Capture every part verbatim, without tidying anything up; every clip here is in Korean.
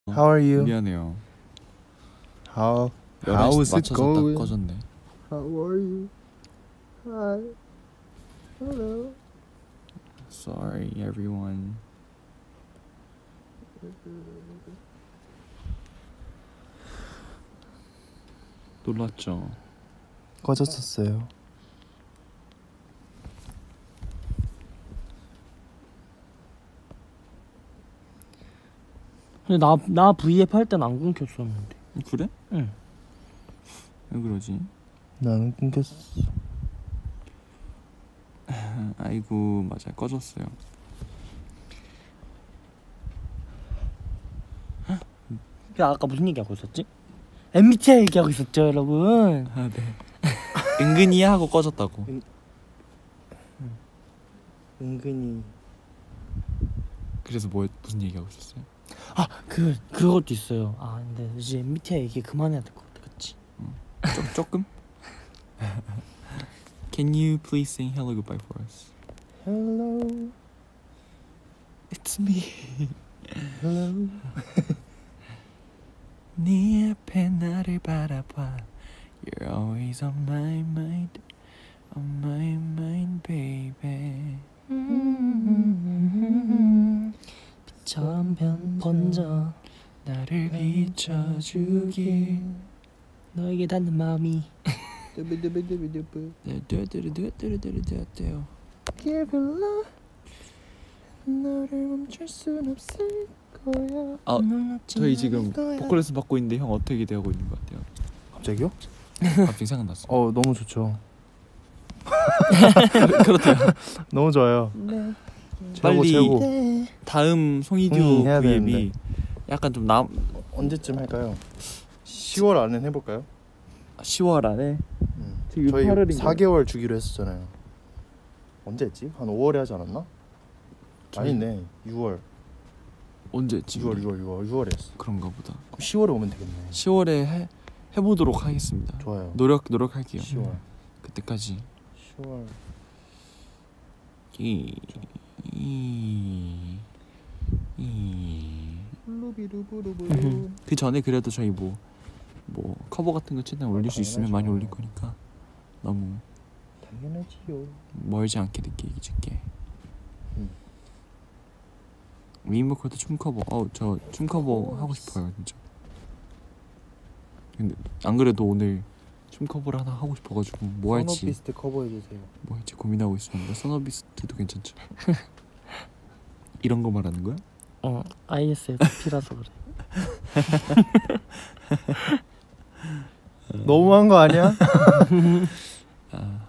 How are you? 미안해요. How How is it going? 꺼졌네. How are you? Hi. Hello. Sorry everyone. 놀랐죠? 꺼졌었어요. 근데 나, 나 브이앱 할 땐 안 끊겼었는데. 그래? 응. 왜 그러지? 나는 끊겼어. 아이고 맞아 꺼졌어요. 야, 아까 무슨 얘기하고 있었지? 엠비티아이 얘기하고 있었죠 여러분. 아 네. 은근히 하고 꺼졌다고. 은... 은근히. 그래서 뭐 무슨 얘기하고 있었어요? 아, 그 그것도 있어요. 아 근데 이제 엠비티아이 얘기 그만해야 될 것 같아, 그치? 응. 조, 조금? Can you please sing hello goodbye for us? Hello. It's me. Hello. 네 앞에 나를 바라봐. You're always on my mind, on my mind, baby. 빛처럼 변 번져 나를 비춰주길. 너에게 닿는 마음이 두비두비두비두비. 뚜루뚜루뚜루뚜루뚜루뚜루. Give you love. 너를 멈출 순 없을 거야. 아, 저희 지금 보컬 레슨 받고 있는데 형 어떻게 기대하고 있는 것 같아요? 갑자기요? 갑자기 생각났어. 어 너무 좋죠. 그렇대요. 너무 좋아요. 네. 최고, 빨리 최고. 다음 송이듀 송이 해야 브이앱이 되는데. 약간 좀 남 언제쯤 할까요? 시월 안에 해볼까요? 시월 안에. 음. 지금 저희 팔월인가요? 사 개월 주기로 했었잖아요. 언제 했지? 한 오월에 하지 않았나? 저희- 아니네. 유월. 언제 했지? 유월, 유월, 유월, 유월에 했어. 그런가 보다. 그럼 시월에 오면 되겠네. 시월에 해 해보도록 하겠습니다. 좋아요. 노력 노력할게요. 시월. 그때까지. 시월. 이 이 이. 루비루부루부. 그 전에 그래도 저희 뭐 뭐 커버 같은 거 최대한 올릴 수 있으면 많이 올릴 거니까 너무 당연하지요. 멀지 않게 늦게 잊을게. 음. 미인보컬도 춤 커버. 어, 저 춤 커버 하고 싶어요 진짜. 근데 안 그래도 오늘 춤 커버를 하나 하고 싶어가지고 뭐 할지 선어비스트 커버해주세요. 뭐 할지 고민하고 있었는데 선어비스트도 괜찮죠. 이런 거 말하는 거야? 어, 아이에스에프피라서 그래. 너무한 거 아니야? 아.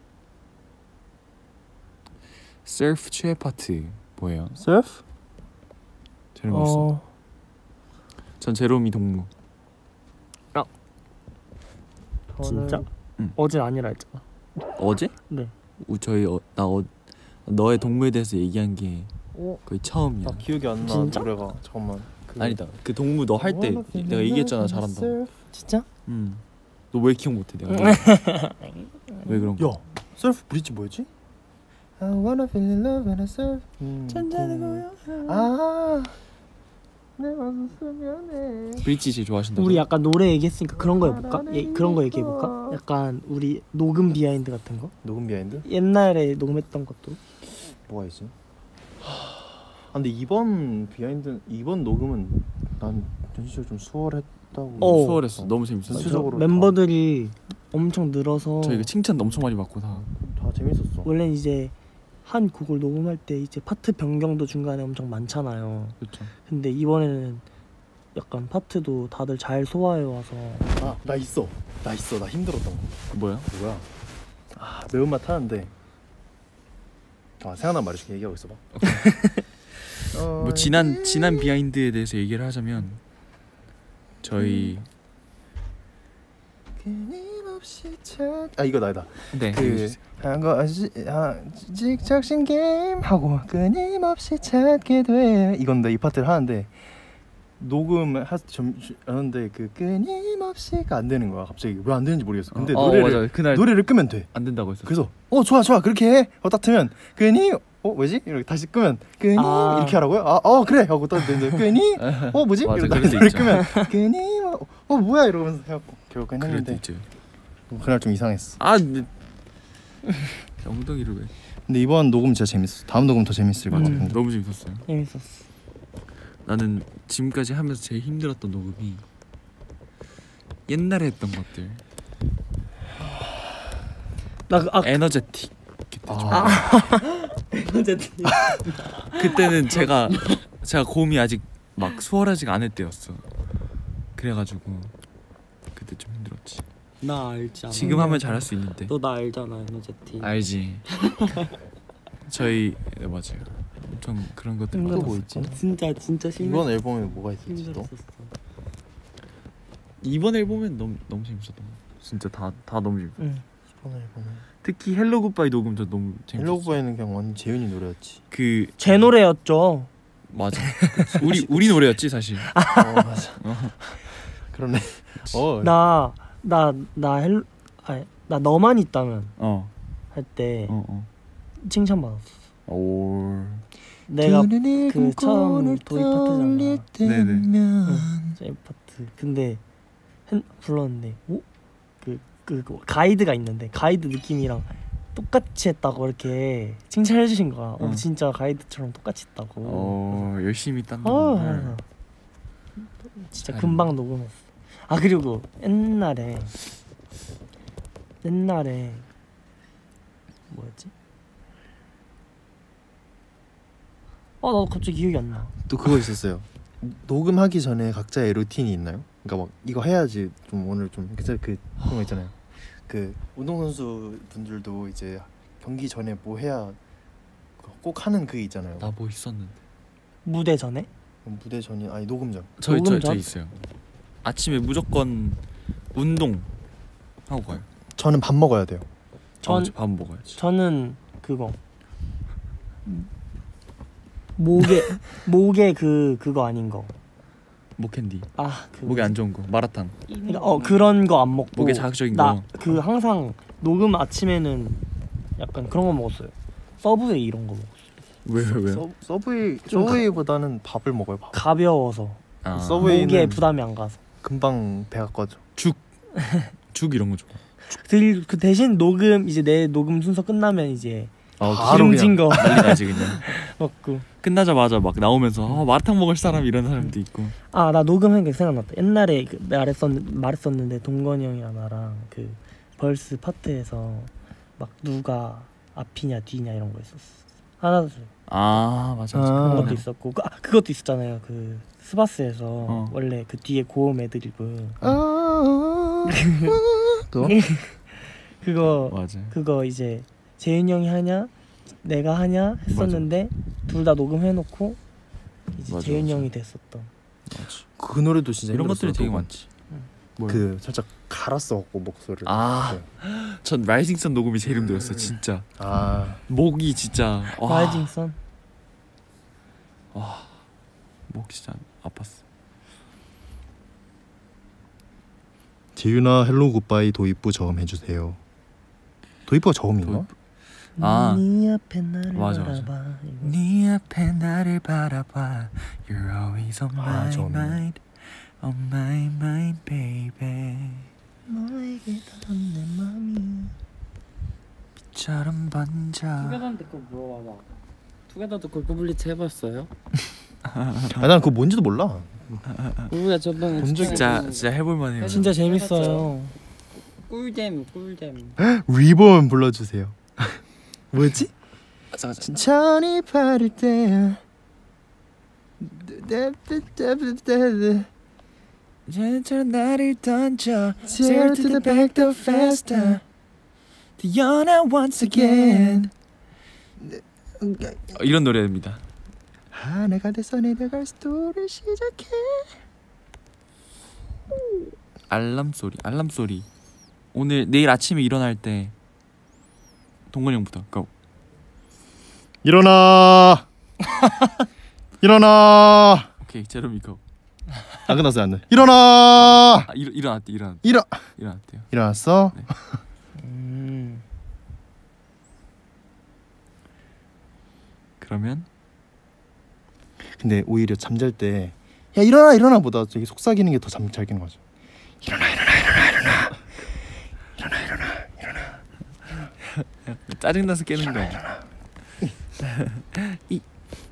서프 최애 파트 뭐예요? 서프? 제로미 있어. 어, 전 제로미 동무. 진짜? 응. 어제 아니라 했잖아. 어제? 네. 우, 저희 어, 나 어, 너의 동무에 대해서 얘기한 게 어? 거의 처음이야. 나 기억이 안 나. 진짜? 노래가. 잠깐만. 그... 아니다. 그 동무 너 할 때 내가 얘기했잖아 잘한다. 진짜? 음. 너 왜 기억 못해 내가? 왜 그런 거? 야, 서프 브릿지 뭐였지? I wanna feel in love when I surf. 음, 천천히 아, 내가 웃으면 해. 브릿지 제일 좋아하신다고? 우리 약간 노래 얘기했으니까 그런 거 해볼까? 예, 그런 거 얘기해볼까? 약간 우리 녹음 비하인드 같은 거? 녹음 비하인드? 옛날에 녹음했던 것도. 뭐가 있어? 아, 근데 이번 비하인드 이번 녹음은 난 전체적으로 좀 수월했다고. 어. 수월했어. 너무 재밌었어. 전체적으로 멤버들이 엄청 늘어서 저희가 칭찬 엄청 많이 받고 다. 다 재밌었어. 원래 이제 한 곡을 녹음할 때 이제 파트 변경도 중간에 엄청 많잖아요. 그렇죠. 근데 이번에는 약간 파트도 다들 잘 소화해 와서. 아, 나 있어. 나 있어. 나 힘들었던 거. 뭐야? 뭐야? 아, 매운맛 하는데. 아, 생각난 말해줄게. 얘기하고 있어봐. 어, 뭐 지난 지난 비하인드에 대해서 얘기를 하자면 저희 끊임없이 찾... 아, 이거 나다. 네. 그 한거 직접신 게임 하고 끊임없이 찾게 돼. 이건데 이 파트를 하는데 녹음하는데 그 끊임없이가 안 되는 거야. 갑자기 왜 안 되는지 모르겠어. 근데 어, 노래를 맞아. 그날 노래를 끄면 돼. 안 된다고 했어. 그래서 어 좋아 좋아 그렇게 해. 어 딱 트면 끊임 어 뭐지? 이렇게 다시 끄면 끊임 아. 이렇게 하라고요? 아 어 그래 하고 또 이제 끊임 어 뭐지? 맞아, 이러고 그럴 다시 때 노래 있죠. 끄면 끊임 어, 어 뭐야 이러면서 해갖고 결국 그럴 때 했는데 있죠. 그날 좀 이상했어. 아, 근데 엉덩이를 왜? 근데 이번 녹음 진짜 재밌어. 다음 녹음 더 재밌을 것 음. 같은데. 너무 재밌었어요. 재밌었어. 나는 지금까지 하면서 제일 힘들었던 녹음이 옛날에 했던 것들. 나 그, 아, 에너제틱 그때 좀. 아, 어쨌든 그때는 제가 제가 고음이 아직 막 수월하지가 않을 때였어. 그래가지고 그때 좀 힘들었지. 나 알지 않아. 지금 하면 잘할 수 있는데. 너 나 알잖아, 에너제틱. 알지. 저희 네, 맞아요. 엄청 그런 것들 또 많았어. 뭐 있지? 진짜 진짜 심해. 이번 앨범에 뭐가 있었지 또? 힘들었었어. 이번 앨범은 너무 너무 재밌었던 거. 진짜 다 다 너무 재밌어. 응. 이번 앨범에 특히 헬로 굿바이 녹음도 너무 재밌었어. 헬로우바이는 그냥 완전 재윤이 노래였지. 그 제 노래였죠. 맞아. 우리 우리 노래였지 사실. 어 맞아. 그러네. 어 나 나 나 헬 아니 나 너만 있다면 어. 할 때 어 어. 칭찬 받았어. 오. 내가 그 처음 도입 파트잖아. 네네. 제 파트. 근데 한 불렀는데 오? 그, 그, 그 가이드가 있는데 가이드 느낌이랑 똑같이 했다고 이렇게 칭찬해 주신 거야. 어, 어. 진짜 가이드처럼 똑같이 했다고. 어 열심히 딴 어, 거. 진짜 잘 금방 녹음했어. 아 그리고 옛날에 옛날에 뭐였지? 아 나도 갑자기 기억이 안 나. 또 그거 있었어요. 녹음하기 전에 각자의 루틴이 있나요? 그러니까 막 이거 해야지 좀 오늘 좀 그래서 그 그런 거 있잖아요. 그 운동선수 분들도 이제 경기 전에 뭐 해야 꼭 하는 그 있잖아요. 나 뭐 있었는데. 무대 전에? 무대 전이 아니 녹음 전. 저희 녹음 저, 저 전? 있어요. 아침에 무조건 운동 하고 가요. 저는 밥 먹어야 돼요. 전 전... 밥 먹어야지. 저는 그거 목에 목에 그 그거 아닌 거. 목캔디. 아 그 목에 안 좋은 거. 마라탕. 그러니까 어 그런 거 안 먹고 목에 자극적인 나 거. 그 항상 녹음 아침에는 약간 그런 거 먹었어요. 서브웨이 이런 거 먹었어요. 왜 왜 왜요? 서, 서브웨이 좀 서브웨이보다는 밥을 먹어요. 밥. 가벼워서 아, 서브웨이는 목에 부담이 안 가서. 금방 배가 꺼져. 죽 이런 거 좋아. 들, 그 대신 녹음 이제 내 녹음 순서 끝나면 이제 아, 바로 기름진 거 난리 나지 그냥. 먹고. 끝나자마자 막 나오면서 어, 마라탕 먹을 사람 이런 사람도 있고. 아 나 녹음한 게 생각났다. 옛날에 그 말했었 말했었는데 동건이 형이랑 나랑 그 벌스 파트에서 막 누가 앞이냐 뒤냐 이런 거 있었어. 하나 둘 아 맞아 맞아. 아. 그런 것도 있었고 그, 아, 그것도 있었잖아요. 그 스바스에서 어. 원래 그 뒤에 고음 애드리브 아 그거? 그거 맞아. 그거 이제 재윤이 형이 하냐 내가 하냐 했었는데 둘 다 녹음해놓고 이제 맞아, 재윤이 맞아. 형이 됐었던. 맞아. 그 노래도 진짜 이런 힘들었어요, 것들이 되게 녹음. 많지. 뭘? 그 살짝 갈았어갖고 목소리를. 아. 네. 전 라이징선 녹음이 제일 힘들었어 진짜. 아 목이 진짜 와, 라이징 선. 목 진짜 아팠어. 재윤아 헬로 굿바이 도입부 저음 해주세요. 도입부가 저음인가? 도입부. 아. 네 앞에 나를 맞아, 맞아. 바라봐. 이거. 네 앞에 나를 바라봐. You're always on 아, my 저음이네. mind, on my mind, baby. 너에게 닿은 내 맘이. 처럼 번져. 투게더한테 그거 물어봐봐. 투게더도 그거 블리츠 해봤어요? 아난 그거 뭔지도 몰라. 우리가 저번에 본 적이 진짜 진짜 해볼만해요. 진짜 재밌어요. 꿀잼 꿀잼. 리본 불러주세요. 뭐였지? 잠깐 잠깐. 천천히 바를 때. 쟤처럼 나를 던져. Zero to the back the faster. 태어나 once again. 어, 이런 노래입니다. 하나가 돼서 내려갈 스토리 시작해. 알람 소리, 알람 소리. 오늘 내일 아침에 일어날 때 동건이 형부터 고. 일어나. 일어나. 오케이, 제로미 고. 안 끝났어요 안 돼. 일어나. 아, 일 일어났대 일어났 일어. 일어났대요. 일어났어? 네. 음. 그러면 근데 오히려 잠잘 때 야 일어나 일어나 보다 저기 속삭이는 게 더 잠 잘 깨는 거죠. 일어나 일어나 일어나 일어나 일어나 일어나 일어나. 짜증 나서 깨는 거야. 이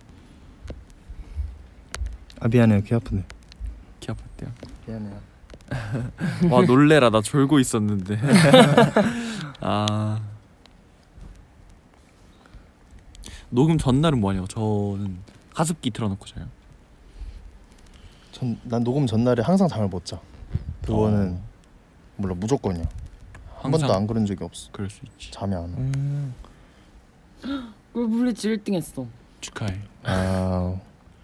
아 미안해요 귀 아프네. 귀 아팠대요. 미안해요. 와 놀래라 나 졸고 있었는데. 아 녹음 전날은 뭐하냐고. 저는 가습기 틀어놓고 자요. 전 난 녹음 전날에 항상 잠을 못 자. 그거는 어. 몰라 무조건이야. 한 항상 번도 안 그런 적이 없어. 그럴 수 있지. 잠이 안 와. 음. 꿀블리츠 일 등 했어. 축하해. 아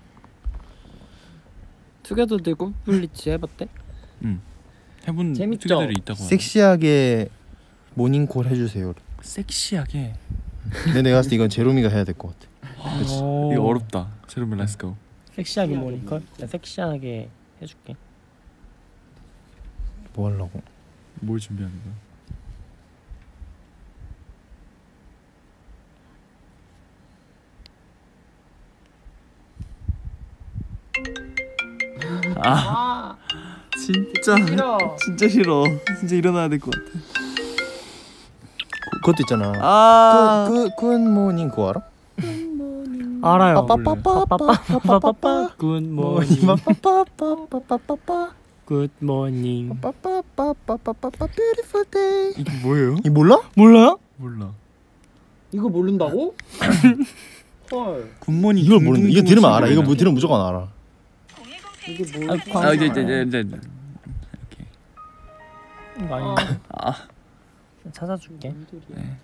투게더들 꿀블리츠 해봤대? 응. 해본 재밌죠? 투게더들이 있다고. 하네. 섹시하게 모닝콜 해주세요. 섹시하게. 근데 내가 봤을 때 이건 제로미가 해야 될 것 같아. 오. 이거 어렵다. 제로미 렛츠고. 섹시하게 모니컬? 야, 섹시하게 해줄게. 뭐 하려고? 뭘 준비하는 거야? 아 진짜 싫어. 진짜 싫어. 진짜 일어나야 될 것 같아. 그, 그것도 있잖아. 아 그, 그, 굿모닝 그거 알아? 알아요. 빠빠빠빠빠빠빠빠 굿모닝. 빠빠빠빠빠빠빠빠 굿모닝. 빠빠빠빠빠빠빠 beautiful day. 이게 뭐예요? 이 몰라? 몰라요? 몰라. 이거 모른다고? 헐. 굿모닝. 이걸 모르는 이거 들으면 알아. 이거 뭐 들으면 무조건 알아. 이게 뭐? 아 이제 이제 이제 이제 이렇게. 이거 아닌데? 아 찾아줄게. 네.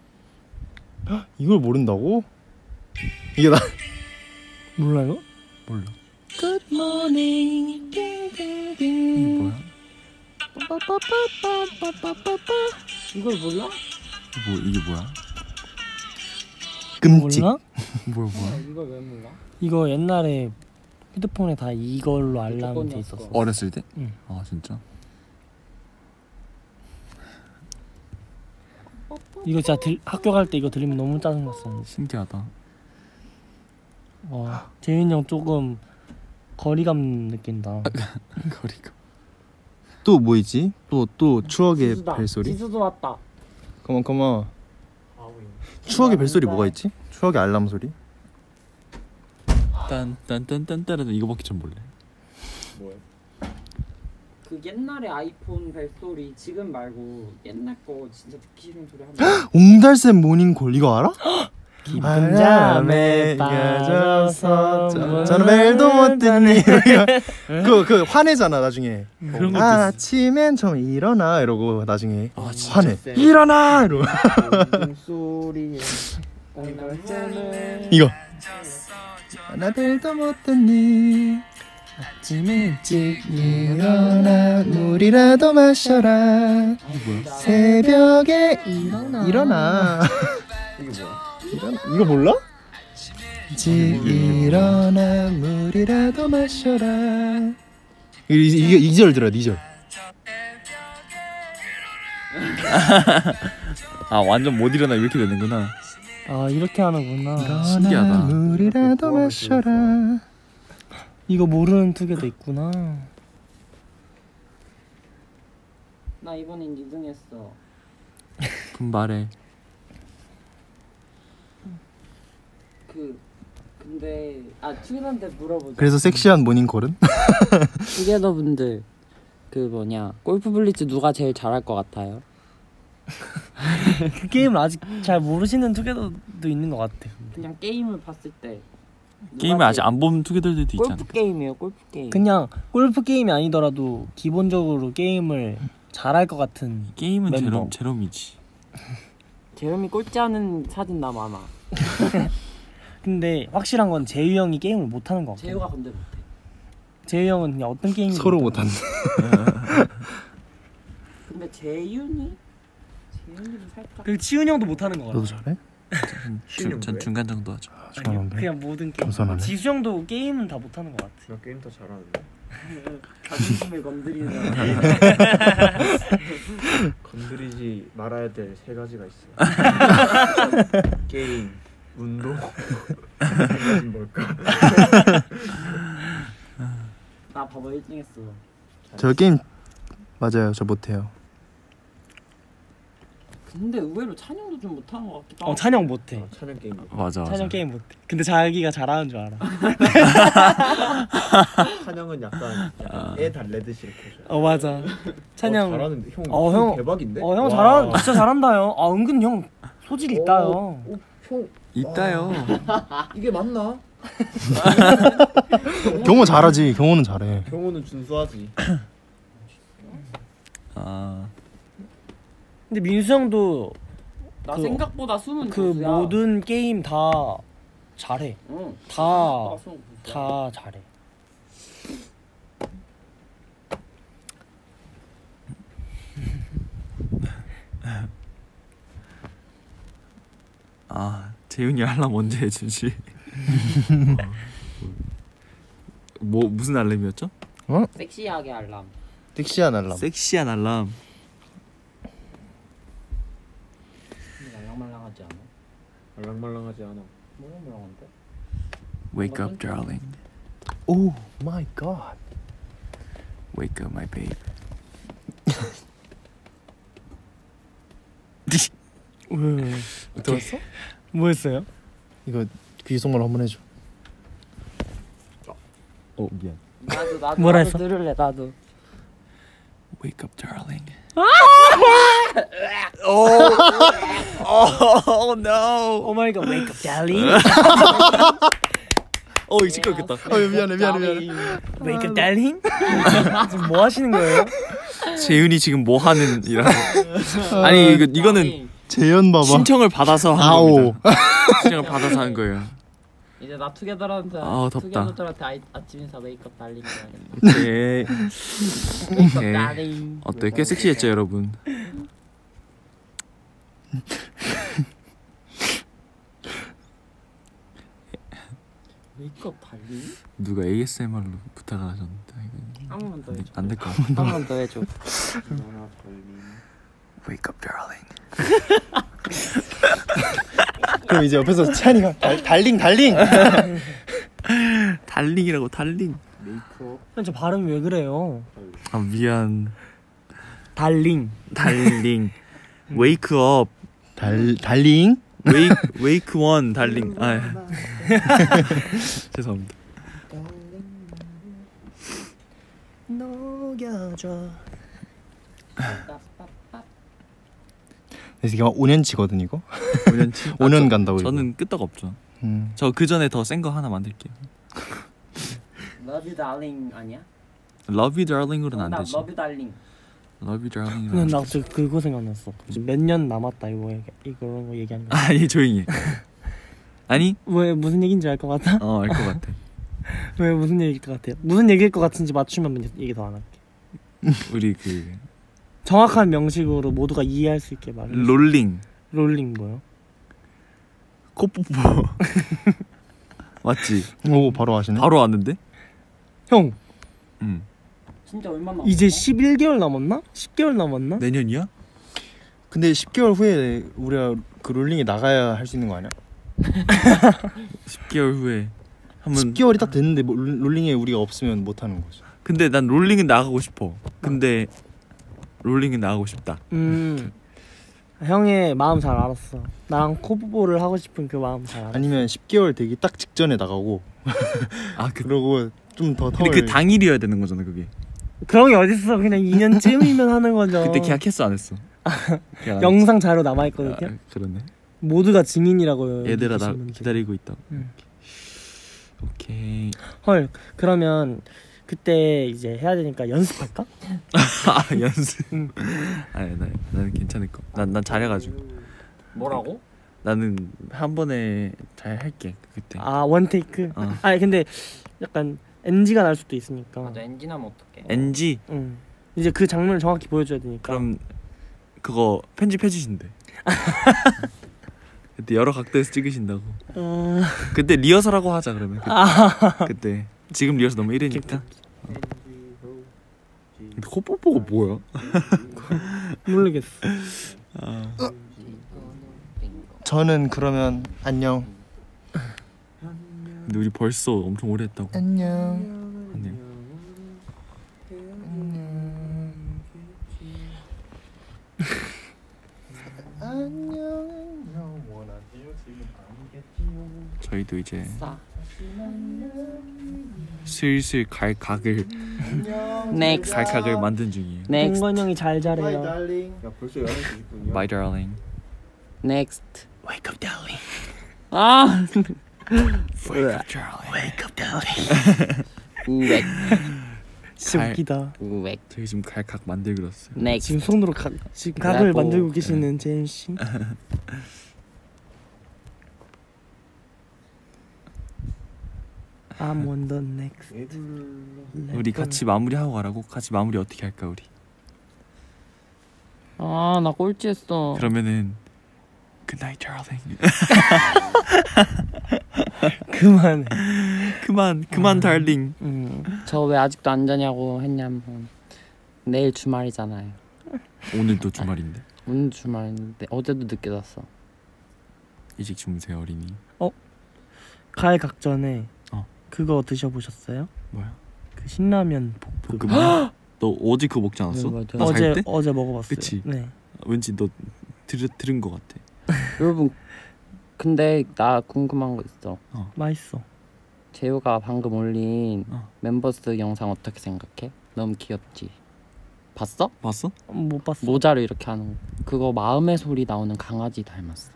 이걸 모른다고? 이게 나 몰라요? 몰라. 굿모닝. 이게 뭐야? 이걸 몰라? 뭐 이게 뭐야? 끔찍. 몰라? 뭐야 아, 뭐야? 이걸 왜 몰라? 이거 옛날에 휴대폰에 다 이걸로 알람이 돼 무조건이었어. 있었어. 어렸을 때? 응. 아 진짜? 이거 진짜 들, 학교 갈 때 이거 들리면 너무 짜증났어. 신기하다. 와, 재윤이 형 조금 거리감 느낀다. 거리가. 또 뭐 있지? 또 또 추억의 지수다. 벨소리. 지수도 왔다. 컴온 컴온. 추억의 벨소리 뭐가 있지? 추억의 알람 소리? 딴딴딴딴따라 이거밖에 전 몰래. 그 옛날에 아이폰 벨소리 지금 말고 옛날 거 진짜 듣기 싫은 소리 하면 옹달샘 모닝콜 이거 알아? 깊은 잠에 빠져서 저는 벨도 못 듣니. 그그 그 화내잖아 나중에. 그런 것도 아침엔 좀 일어나 이러고 나중에 아 진짜. 화내. 일어나 이러고. 소리에 옹달샘을 이거. 나 벨도 못 듣니. 아침 일찍 일어나 물이라도 마셔라. 이게 뭐야? 새벽에 일어나. 일어나. 이게 뭐야? 일어나. 이거 몰라? 일찍 일어나 물이라도 마셔라. 이 이게 이 절 들어 이 절. 아 완전 못 일어나 이렇게 되는구나. 아 이렇게 하는구나. 신기하다. 물이라도 마셔라. 이거 모르는 투게더 있구나. 나 이번엔 이 등 했어. 분발해. 그 근데 아 투게더한테 물어보자. 그래서 섹시한 모닝콜은? 투게더 분들 그 뭐냐 골프 블리츠 누가 제일 잘할 것 같아요? 그 게임을 아직 잘 모르시는 투게더도 있는 것 같아. 그냥 게임을 봤을 때 누가 게임을 아직 제일- 안 본 투게더들도 있지 골프 않을까? 게임이에요. 골프 게임. 그냥 골프 게임이 아니더라도 기본적으로 게임을 잘할 것 같은. 게임은 멤버. 제롬 제롬이지. 제롬이 꼴찌하는 사진 나 많아. 근데 확실한 건 재유 형이 게임을 못하는 것 같아. 재우가 근데 못해. 재유 형은 그냥 어떤 게임이 서로 못한다. 근데 재윤이 재윤이는 살짝 그리고 치훈이 형도 못하는 것 같아. 너도 잘해? 중, 전 중간 정도 하죠. 아니요, 잘하는데? 그냥 모든 게임. 겸손하네. 지수 형도 게임은 다 못하는 것 같아. 나 게임 더 잘하는데. 자존심을 건드리는. 건드리지 말아야 될 세 가지가 있어요. 게임, 운동. 이건 뭘까? 나 봐봐 일 등 했어. 저 게임 맞아요. 저 못해요. 근데 의외로 찬영도 좀 못하는 것 같기도 하고. 어 찬영 못해. 어, 찬영 게임. 맞아 맞아. 찬영 게임 못해. 근데 자기가 잘하는 줄 알아. 찬영은 약간, 약간 애 달래듯이 이렇게 해줘요. 어 맞아. 찬영. 어, 잘하는데 형. 어, 형 형. 대박인데? 어 형 와. 잘하 진짜 잘한다요. 아 은근 형 소질 있다요. 어, 어, 형 있다요. 이게 맞나? 경호 잘하지. 경호는 잘해. 경호는 준수하지. 아 근데 민수 형도 나 그- 생각보다 수능 그 고수야. 모든 게임 다 잘해. 응. 다 생각보다 수능 고수야. 다 잘해. 아 재윤이 알람 언제 해주지? 뭐 무슨 알람이었죠? 섹시하게 알람. 섹시한 알람. 섹시한 알람. 근데 말랑말랑하지 않아? 말랑말랑하지 않아. 말랑말랑한데? Wake up, darling. 오 마이 갓. Wake up, my babe. 왜? 들었어? 뭐 했어요? 이거 귀속말 한번 해줘. 어 미안. 나도 나도 뭐라 나도 했어? 들을래 나도. Wake up, darling. Oh no! Oh my god, wake up, darling. 어 이거 시끄럽겠다. 어 미안해 미안해 미안해. Wake up, darling. 지금 뭐 하시는 거예요? 재윤이 지금 뭐 하는 이라. 아니 이거 이거는 재현 봐봐. 신청을 받아서 한 아오. 겁니다. 신청을 받아서 한 거예요. 이제 나 투게더한테 아우, 덥다. 투게더들한테 아이, 아침 인사 메이크업 달리는 거야. 오케이. 메이크업 오케이. 달링. 어때? 꽤 섹시했죠 여러분. 메이크업 달링? 누가 에이에스엠알로 부탁을 하셨는데 한 번만 더 해줘. 안될 것 같아. 한 번 더 해줘. Wake up, darling. 그럼 이제 옆에서 찬이가 달, 달링 달링. 달링이라고 달링. 메이크업. 형, 저 발음 왜 그래요? 아 미안. 달링. 달링. Wake up. 달 달링. Wake Wake one 달링. 아 죄송합니다. 녹여줘. 그래서 이게 오 년치거든 이거. 오 년치? 오 년 간다고 이거. 저는 끄떡 없죠. 음. 저 그 전에 더 센 거 하나 만들게요. Love you darling 아니야? Love you darling으로는 안 나 되지. Love you darling. Love you darling으로. 근데 나 저 그거 생각났어. 몇 년 남았다 이거 얘기, 이거 거 얘기하는 거. 아니 조용히 해. 아니? 왜 무슨 얘기인지 알 것 같아? 어 알 것 같아. 왜 무슨 얘기일 것 같아요? 무슨 얘기일 것 같은지 맞추면 얘기 더 안 할게. 우리 그 정확한 명식으로 모두가 이해할 수 있게 말해. 롤링 롤링 뭐요? 코뽀뽀 맞지? 오 바로 하시네. 바로 왔는데? 형 응. 진짜 얼마 남았어? 이제 십일 개월 남았나? 십 개월 남았나? 내년이야? 근데 십 개월 후에 우리가 그 롤링에 나가야 할 수 있는 거 아니야? 십 개월 후에 한번. 십 개월이 딱 됐는데 뭐 롤- 롤링에 우리가 없으면 못 하는 거죠. 근데 난 롤링은 나가고 싶어. 근데 롤링은 나가고 싶다. 음 형의 마음 잘 알았어. 나랑 코보를 하고 싶은 그 마음 잘 알았어. 아니면 십 개월 되기 딱 직전에 나가고 아 그. 그러고 좀 더 근데 텀을. 그 당일이어야 되는 거잖아 그게. 그런 게 어딨어. 그냥 이 년쯤이면 하는 거죠. 그때 계약했어 안 했어? 계약 안 영상 자료 했어? 남아있거든요. 아, 그러네. 모두가 증인이라고요. 얘들아 나 계신 분들. 기다리고 있다. 응. 오케이. 헐 그러면 그때 이제 해야 되니까 연습할까? 아 연습. 응. 아니 나 나는 괜찮을 거. 난 난 잘해가지고. 뭐라고? 나는 한 번에 잘 할게 그때. 아 원테이크? 어. 아니 근데 약간 엔지가 날 수도 있으니까. 맞아 엔진하면 어떡해? 엔지. 응. 이제 그 장면을 정확히 보여줘야 되니까. 그럼 그거 편집해 주신대. 그때 여러 각도에서 찍으신다고. 어... 그때 리허설하고 하자 그러면. 그때, 아 그때. 지금 리허설 너무 이르니까. 엔진. 근데 코뽀뽀가 뭐야? 모르겠어. 아, 저는 그러면 안녕. 근데 우리 벌써 엄청 오래 했다고. 안녕. 안녕. 안녕. 원하지요 지금 아니겠지요. 저희도 이제 싸. 슬슬 갈 각을 넥스트. 갈 각을 만든 중이에요. 넥스트. 동건 형이 잘 Bye, 자래요. darling. 야 벌써 열한 시 이십 분이야. Bye darling. 넥스트. Wake up, darling. 아. Wake up darling. Wake up, darling. 우엑. 진짜 갈- 웃기다. 우엑. 저희 지금 갈 각 만들기로 했어요. 넥스트. 지금 손으로 각 지금 각을 라고. 만들고 계시는 재윤 씨. I'm on the next. 우리 같이 마무리하고 가라고? 같이 마무리 어떻게 할까 우리? 아, 나 꼴찌했어. 그러면은 Good night darling. 그만해. 그만 그만 darling. 음. 저 왜 아직도 안 자냐고 했냐면 내일 주말이잖아요. 오늘도 주말인데 오늘 주말인데 어제도 늦게 잤어. 일찍 주무세요 어린이. 가을 각전에 어. 그거 드셔보셨어요? 뭐야? 그 신라면 볶음. 볶음밥? 너 어제 그거 먹지 않았어? 네, 맞아. 나 살 어제 때? 어제 먹어봤어요. 그치? 네. 왠지 너 들, 들은 거 같아. 여러분, 근데 나 궁금한 거 있어. 맛있어. 재우가 방금 올린 어. 멤버스 영상 어떻게 생각해? 너무 귀엽지? 봤어? 봤어? 못 봤어. 모자를 이렇게 하는 거. 그거 마음의 소리 나오는 강아지 닮았어.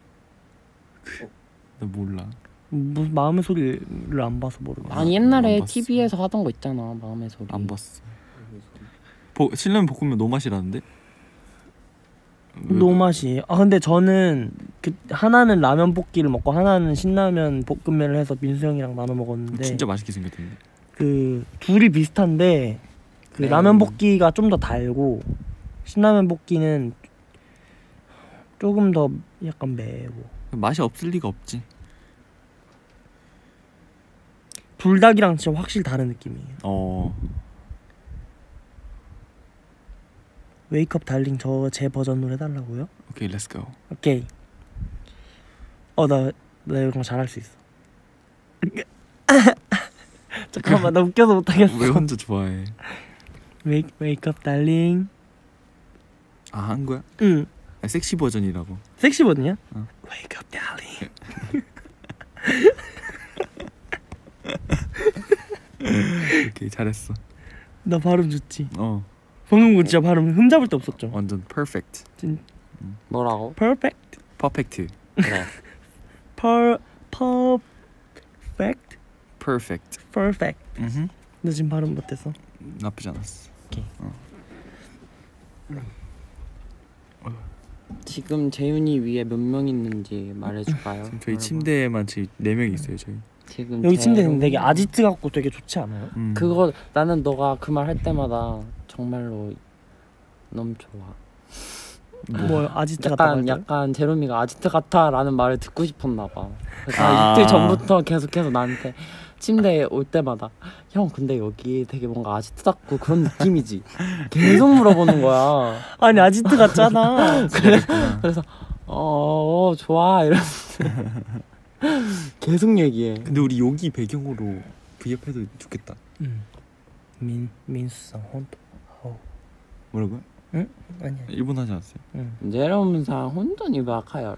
나 몰라. 무슨 마음의 소리를 안 봐서 모르겠어. 아니 안 옛날에 봤어. 티비에서 하던 거 있잖아, 마음의 소리. 안 봤어. 보, 신라면 볶으면 너무 맛이라는데? 노 맛이에요. 아 근데 저는 그 하나는 라면 볶기를 먹고 하나는 신라면 볶음면을 해서 민수 형이랑 나눠 먹었는데 진짜 맛있게 생겼던데. 그 둘이 비슷한데 그 네. 라면 볶기가 좀 더 달고 신라면 볶기는 조금 더 약간 매워. 맛이 없을 리가 없지. 불닭이랑 진짜 확실히 다른 느낌이에요. 어. 웨이크업 달링 저 제 버전으로 해달라고요? 오케이, 렛츠 고. 오케이. 어나 나 이런 거 잘할 수 있어. 잠깐만 나 웃겨서 못하겠어. 왜 혼자 좋아해? 웨이 웨이크업 달링. 아, 한 거야? 응. 아, 섹시 버전이라고. 섹시 버전이야? 어. Wake up, darling. 오케이, 잘했어. 나 발음 좋지. 어, 방금 거 진짜 발음 흠잡을 데 없었죠. 완전 퍼펙트. 뭐라고? Perfect. 퍼펙트. 그래. Per perfect. 퍼펙트. Perfect. 음. 너 지금 발음 못해서. 나쁘지 않았어. 지금 재윤이 위에 몇 명 있는지 말해줄까요? 지금 저희 여러분? 침대에만 저희 네 명 있어요, 저희. 지금 여기 재윤- 침대는 되게 아지트 같고 되게 좋지 않아요? 음. 그거 나는 너가 그 말 할 때마다 정말로 너무 좋아. 뭐 아지트 같다 약간 말이야? 약간 제로미가 아지트 같아라는 말을 듣고 싶었나 봐. 그래서 아. 이틀 전부터 계속해서 나한테 침대에 올 때마다 형 근데 여기 되게 뭔가 아지트 같고 그런 느낌이지. 계속 물어보는 거야. 아니 아지트 같잖아. 그래서 어, 어 좋아 이러면서 계속 얘기해. 근데 우리 여기 배경으로 브이앱 해도 좋겠다. 음. 민 민수상 혼도. 어. 뭐라고요? 아니야. 일본 하지 않았어요? 응. 제로미상 혼돈이 바카야로.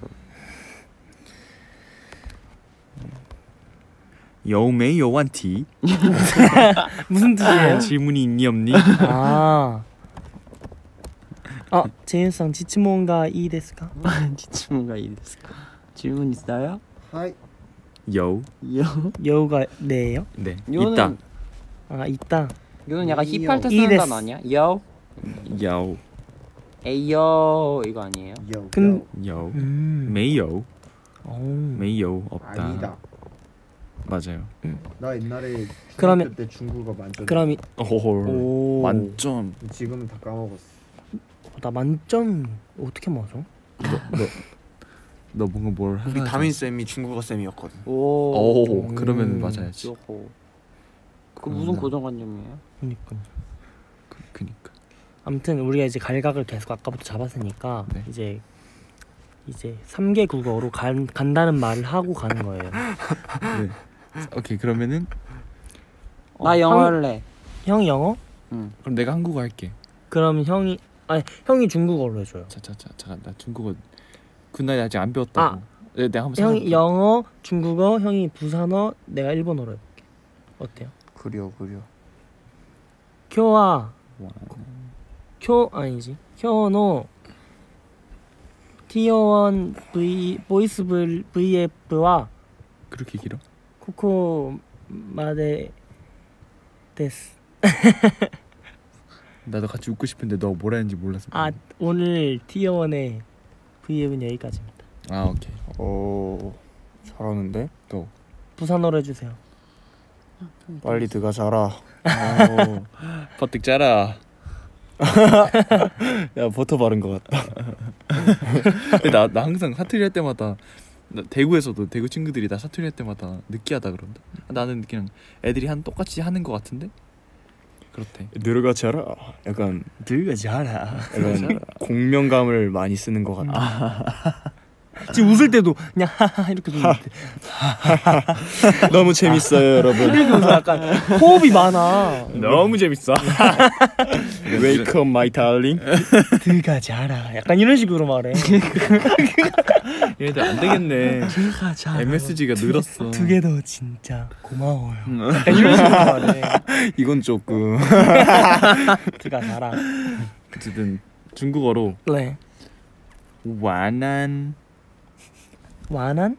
여우메이 여완티. 무슨 뜻이에요? 질문이 있니 없니? 아. 아, 제인상 지치몬가 이 데스까? 지침문가 이 데스까? 질문 있어요? 하이. 여우. 요. 여우가 네요? 네. 요는- 있다. 아, 있다. 요는 약간 이요. 힙할 때 이 쓰는 데스. 단어 아니야? 요. 여우. 에이요 이거 아니에요? 요. 근- 여우. 음. 메이여우. 오. 메이여우 없다. 아니다. 맞아요. 나 옛날에 중학교 그러면- 때 중국어 만점. 그럼 이, 오홀. 오. 만점. 지금은 다 까먹었어. 나 만점 어떻게 맞아? 너 뭔가 뭘 하나. 우리 다민 쌤이 중국어 쌤이었거든. 오. 오, 그러면 음. 맞아야지. 요호. 그 무슨 음. 고정관념이에요? 그러니까. 그니까. 아무튼 우리가 이제 갈각을 계속 아까부터 잡았으니까 네. 이제 이제 삼 개 국어로 간, 간다는 말을 하고 가는 거예요. 네. 오케이 그러면은 나 영어 한- 할래. 형이 영어? 그럼 내가 한국어 할게. 그럼 형이 아니 형이 중국어로 해줘요. 자자자 잠깐 나 중국어 군나이 아직 안 배웠다고. 아. 네, 내가 한번 형이 찾아볼게. 영어, 중국어, 형이 부산어, 내가 일본어로 해볼게. 어때요? 그려 그려. 교와 교 아니지. 교노 티어원 V 보이스 V 브이에프와 그렇게 길어? 코코 마데 데스. 나도 같이 웃고 싶은데 너 뭐라 했는지 몰라서. 아 오늘 티어원의 브이에프는 여기까지입니다. 아 오케이. 오 잘하는데? 또. 부산어로 해주세요. 빨리 들어가자라. 오, 버뜩 짜라. 야 버터 바른 것 같다. 나, 나 항상 사투리 할 때마다 나 대구에서도 대구 친구들이 나 사투리 할 때마다 느끼하다 그런다. 나는 그냥 애들이 한 똑같이 하는 것 같은데 그렇대. 들어가자라. 약간 들어가자라. 약간 공명감을 많이 쓰는 것 같다. 지금 웃을 때도 그냥 하하 이렇게 웃는데 너무 재밌어요 여러분. 이렇게 웃어. 약간 호흡이 많아. 너무 재밌어. Welcome my darling. 들어가자라. 약간 이런 식으로 말해. 얘네들 안 되겠네. 들어가자라. 엠에스지가 늘었어. 두개더 진짜 고마워요. 응. 약간 이런 식으로 말해. 이건 조금. 들어가자라. 어쨌든 중국어로 네. 완한. 완한?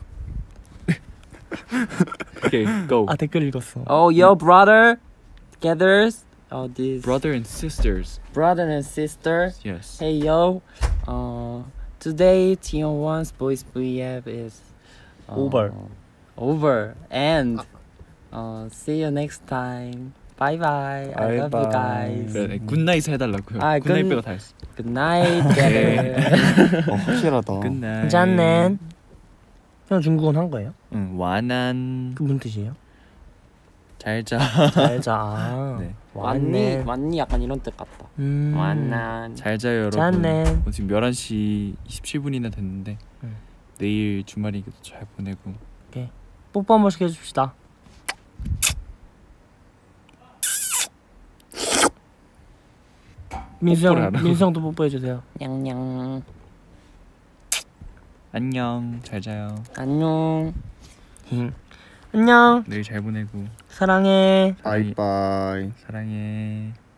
오케이 go. 아 댓글 읽었어. Oh, yo, brother, together. Oh, this Brother and sisters. brother and sister. Yes. Hey, yo. Uh, today T O one's boys V F is uh, Over. Over, and uh, see you next time. Bye bye. I love you guys. 그래, 굿나잇 해달라고요. 아, 굿나잇 굿- 빼고 다 했어. Good night, together. 어, 확실하다. 굿나잇. 짠넨. 형 중국어는 한 거예요? 응 완한. 그 무슨 뜻이에요? 잘자. 잘자. 아, 네. 왔니? 완넨. 왔니? 약간 이런 뜻 같다. 음. 완난. 잘자요 여러분. 짠넨. 어, 지금 열한 시 이십칠 분이나 됐는데 응. 내일 주말이기도 잘 보내고. 뽀뽀 한 번씩 해줍시다. 민수 뽀뽀를 형, 안 하고. 민수 형도 뽀뽀해주세요. 냥냥. 안녕 잘 자요. 안녕. 안녕. 내일 잘 보내고. 사랑해. 바이바이. 사랑해.